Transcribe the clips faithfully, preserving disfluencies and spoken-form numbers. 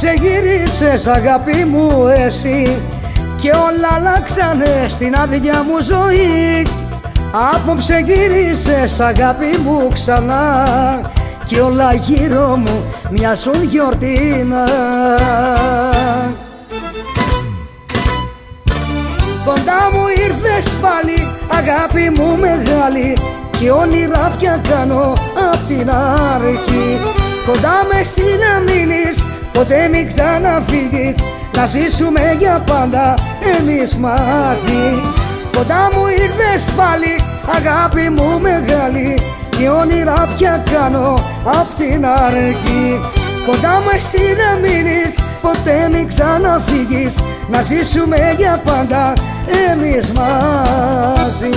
Απόψε γύρισες αγάπη μου εσύ και όλα αλλάξανε στην άδεια μου ζωή. Απόψε γύρισες αγάπη μου ξανά κι όλα γύρω μου μοιάζουν γιορτίνα. Κοντά μου ήρθες πάλι αγάπη μου μεγάλη κι όνειρα πια κάνω απ' την αρχή. Κοντά με εσύ να μείνεις, ποτέ μην ξαναφύγεις, να ζήσουμε για πάντα εμείς μαζί. Κοντά μου ήρθες πάλι αγάπη μου μεγάλη κι όνειρα πια κάνω απ' την αρχή. Κοντά μου εσύ να μείνεις, ποτέ μην ξαναφύγεις, να ζήσουμε για πάντα εμείς μαζί.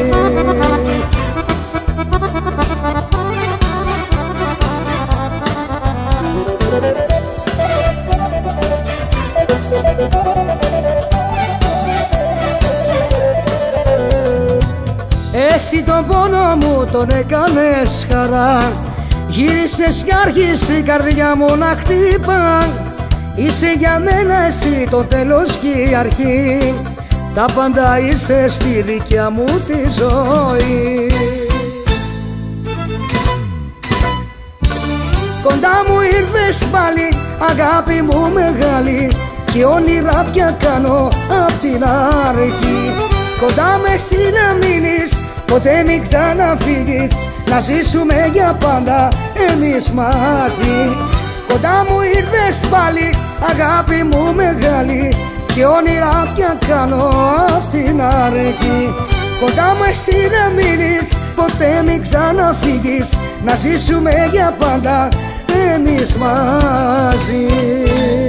Εσύ τον πόνο μου τον έκανες χαρά, γύρισες κι άρχισε η καρδιά μου να χτύπα. Είσαι για μένα εσύ το τέλος και η αρχή, τα πάντα είσαι στη δικιά μου τη ζωή. Κοντά μου ήρθες πάλι αγάπη μου μεγάλη κι όνειρα πια κάνω απ' την αρχή. Κοντά με εσύ να μείνεις, ποτέ μην ξαναφύγεις, να ζήσουμε για πάντα εμείς μαζί. Κοντά μου ήρθες πάλι αγάπη μου μεγάλη κι όνειρα πια κάνω απ' την αρχή. Κοντά μου εσύ να μείνεις, ποτέ μην ξαναφύγεις, να ζήσουμε για πάντα εμείς μαζί.